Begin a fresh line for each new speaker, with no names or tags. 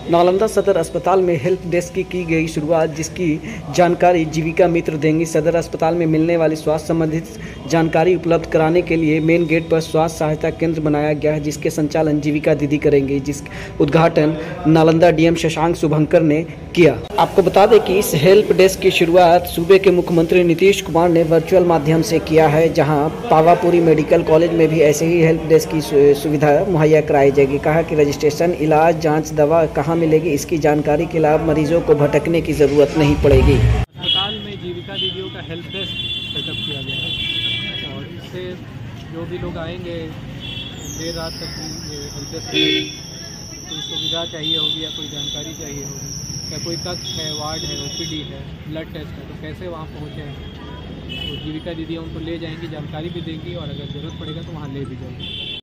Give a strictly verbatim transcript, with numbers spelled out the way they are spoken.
नालंदा सदर अस्पताल में हेल्प डेस्क की की गई शुरुआत, जिसकी जानकारी जीविका मित्र देंगी। सदर अस्पताल में मिलने वाली स्वास्थ्य संबंधित जानकारी उपलब्ध कराने के लिए मेन गेट पर स्वास्थ्य सहायता केंद्र बनाया गया है, जिसके संचालन जीविका दीदी करेंगे, जिस उद्घाटन नालंदा डीएम शशांक शुभंकर ने किया। आपको बता दें कि इस हेल्प डेस्क की शुरुआत सूबे के मुख्यमंत्री नीतीश कुमार ने वर्चुअल माध्यम से किया है, जहां पावापुरी मेडिकल कॉलेज में भी ऐसे ही हेल्प डेस्क की सुविधा मुहैया कराई जाएगी। कहा कि रजिस्ट्रेशन, इलाज, जांच, दवा कहां मिलेगी, इसकी जानकारी के लाभ मरीजों को भटकने की जरूरत नहीं पड़ेगी।
अस्पताल में जीविका दीदियों का हेल्प डेस्क सेटअप किया गया है और इससे जो भी लोग आएंगे देर रात तक ये हेल्प डेस्क कोई सुविधा चाहिए होगी या कोई जानकारी चाहिए होगी या कोई कक्ष है, वार्ड है, ओपीडी है, ब्लड टेस्ट है, तो कैसे वहाँ पहुँचे तो जीविका दीदी उनको ले जाएंगी, जानकारी भी देंगी और अगर ज़रूरत पड़ेगा तो वहाँ ले भी जाएंगी।